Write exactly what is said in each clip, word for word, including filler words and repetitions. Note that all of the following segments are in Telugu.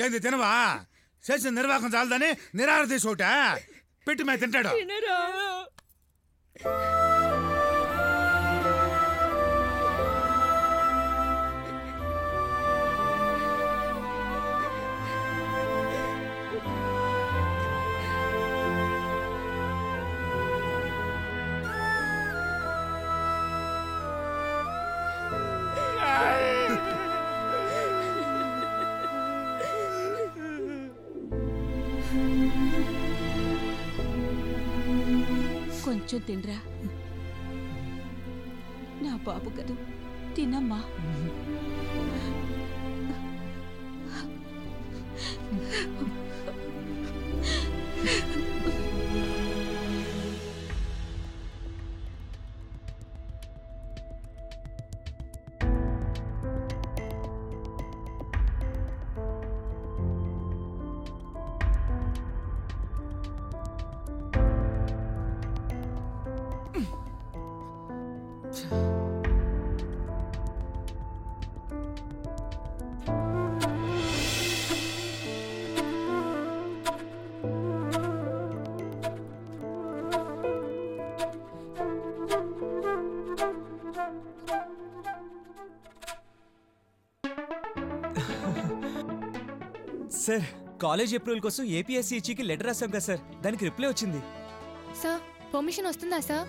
ఏంది తినవా? చేసిన నిర్వాహకం చాలదని నిరాహార తీసి ఒకట పెట్టి మే తింటాడు. కొంచెం తినరా నా బాబు కదా, తినమ్మా. సార్, కాలేజ్ అప్రూవల్ కోసం ఏపీఎస్సీకి లెటర్ రాసాం కదా సార్, దానికి రిప్లై వచ్చింది. సార్ పర్మిషన్ వస్తుందా సార్?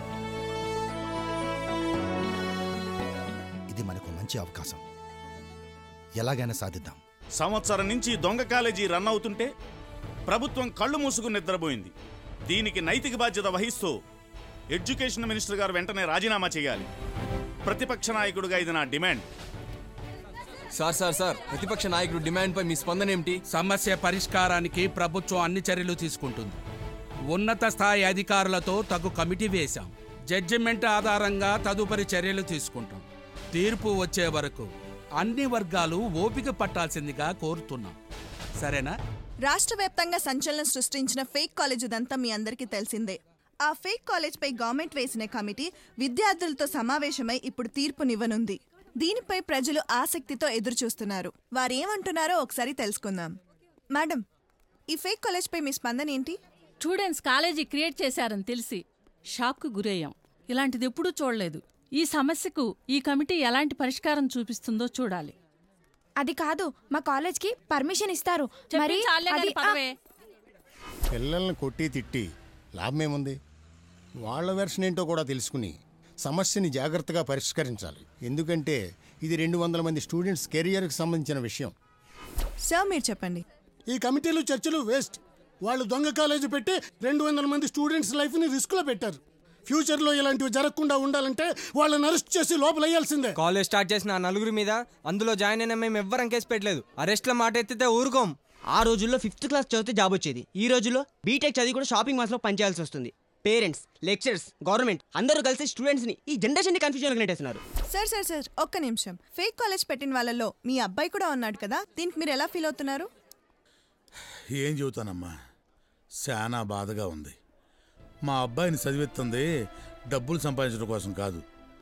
ఇది మనకు మంచి అవకాశం, ఎలాగైనా సాధిద్దాం. సంవత్సరం నుంచి దొంగ కాలేజీ రన్ అవుతుంటే ప్రభుత్వం కళ్ళు మూసుకుని నిద్రపోయింది. దీనికి నైతిక బాధ్యత వహిస్తూ ఎడ్యుకేషన్ మినిస్టర్ గారు వెంటనే రాజీనామా చేయాలి. ప్రతిపక్ష నాయకుడిగా ఇది నా డిమాండ్. సార్ సార్ సార్ ప్రతిపక్ష నాయకుడు డిమాండ్ పై మీ స్పందన ఏమిటి? సమస్య పరిష్కారానికి ప్రభుత్వం అన్ని చర్యలు తీసుకుంటుంది. ఉన్నత స్థాయి అధికారులతో తగు కమిటీ వేశాం. జడ్జిమెంట్ ఆధారంగా తదుపరి చర్యలు తీసుకుంటాం. తీర్పు వచ్చే వరకు అన్ని వర్గాలు ఓపిక పట్టాల్సిందిగా కోరుతున్నాం. సరేనా? రాష్ట్ర వ్యాప్తంగా సంచలనం సృష్టించిన ఫేక్ కాలేజ్ ఇదంతా మీ అందరికీ తెలిసిందే. ఆ ఫేక్ కాలేజ్ పై గవర్నమెంట్ వేసిన కమిటీ విద్యార్థులతో సమావేశమై ఇప్పుడు తీర్పునివ్వనుంది. దీనిపై ప్రజలు ఆసక్తితో ఎదురు చూస్తున్నారు. వారేమంటున్నారో ఒకసారి తెలుసుకుందాం. మేడం, ఈ ఫేక్ కాలేజ్ పై మీ స్పందన ఏంటి? స్టూడెంట్స్ కాలేజీ క్రియేట్ చేశారని తెలిసి షాక్కు గురయ్యాం. ఇలాంటిది ఎప్పుడూ చూడలేదు. ఈ సమస్యకు ఈ కమిటీ ఎలాంటి పరిష్కారం చూపిస్తుందో చూడాలి. అది కాదు, మా కాలేజ్కి పర్మిషన్ ఇస్తారు. మరి పిల్లల్ని కొట్టి తిట్టి లాభమేముంది? వాళ్ళ వెర్షన్ ఏంటో కూడా తెలుసుకుని సమస్యని జాగ్రత్తగా పరిష్కరించాలి. ఎందుకంటే ఇది రెండు వందల మంది స్టూడెంట్స్ కెరియర్కి సంబంధించిన విషయం. సార్ మీరు చెప్పండి. ఈ కమిటీలు చర్చలు వేస్ట్. వాళ్ళు దొంగ కాలేజీ పెట్టి రెండు వందల మంది స్టూడెంట్స్ లైఫ్ని రిస్క్లో పెట్టారు. ఫ్యూచర్లో ఇలాంటివి జరగకుండా ఉండాలంటే వాళ్ళని అరెస్ట్ చేసి లోపల వేయాల్సిందే. కాలేజ్ స్టార్ట్ చేసిన నలుగురి మీద అందులో జాయిన్ అయిన మేము ఎవ్వరం కేసు పెట్టలేదు. అరెస్ట్ల మాట ఎత్తితే ఊరుకోం. ఆ రోజుల్లో ఫిఫ్త్ క్లాస్ చదివితే జాబ్ వచ్చేది. ఈ రోజుల్లో బీటెక్ చదివి కూడా షాపింగ్ మాల్స్లో పనిచేయాల్సి వస్తుంది. పేరెంట్స్, లెక్చరర్స్, గవర్నమెంట్ అందరూ కలిసి స్టూడెంట్స్ ని ఈ జనరేషన్ ని కన్ఫ్యూజన్ నెట్టేస్తున్నారు. సార్ సార్ సార్ ఒక్క నిమిషం. ఫేక్ కాలేజ్ పెట్టిన వాళ్ళలో మీ అబ్బాయి కూడా ఉన్నాడు కదా, దీనికి మీరు ఎలా ఫీల్ అవుతున్నారు? ఏం చెబుతానమ్మా, చాలా బాధగా ఉంది. మా అబ్బాయిని చదివిస్తుంది డబ్బులు సంపాదించడం కోసం కాదు,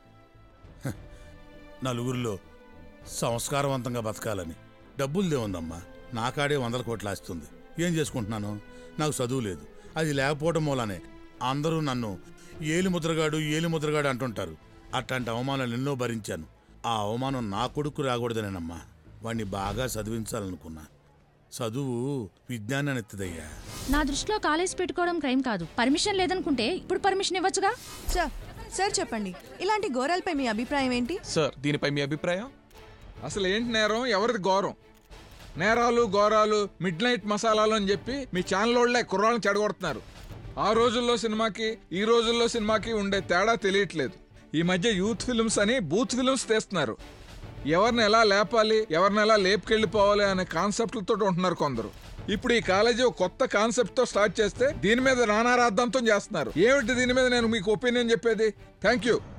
నలుగురిలో సంస్కారవంతంగా బతకాలని. డబ్బులదే ఉందమ్మా, నా కాడే వందల కోట్లు ఆస్తుంది. ఏం చేసుకుంటున్నాను? నాకు చదువు లేదు. అది లేకపోవడం మూలనే అందరూ నన్ను ఏలిముద్రగాడు ఏలిముద్రగాడు అంటుంటారు. అట్లాంటి అవమానాలు ఎన్నో భరించాను. ఆ అవమానం నా కొడుకు రాకూడదనేనమ్మా వాణ్ణి బాగా చదివించాలనుకున్నా. చదువు విజ్ఞానాన్ని ఎత్తుదయ్యా. నా దృష్టిలో కాలేజ్ పెట్టుకోవడం క్రైమ్ కాదు. పర్మిషన్ లేదనుకుంటే ఇప్పుడు పర్మిషన్ ఇవ్వచ్చుగా. సార్ సార్ చెప్పండి, ఇలాంటి ఘోరాలపై మీ అభిప్రాయం ఏంటి? సార్ దీనిపై మీ అభిప్రాయం? అసలు ఏంటి నేరం, ఎవరిది ఘోరం? నేరాలు ఘోరాలు మిడ్ నైట్ మసాలాలు అని చెప్పి మీ ఛానల్ వాళ్ళే కుర్రాళ్ళని చెడగొడుతున్నారు. ఆ రోజుల్లో సినిమాకి ఈ రోజుల్లో సినిమాకి ఉండే తేడా తెలియట్లేదు. ఈ మధ్య యూత్ ఫిల్మ్స్ అని బూత్ ఫిల్మ్స్ తీస్తున్నారు. ఎవరిని ఎలా లేపాలి, ఎవరిని ఎలా లేపుకెళ్ళిపోవాలి అనే కాన్సెప్ట్లతో ఉంటున్నారు కొందరు. ఇప్పుడు ఈ కాలేజీ ఒక కొత్త కాన్సెప్ట్ తో స్టార్ట్ చేస్తే దీని మీద నానా రాద్ధాంతం చేస్తున్నారు. ఏమిటి దీని మీద నేను మీకు ఒపీనియన్ చెప్పేది? Thank you.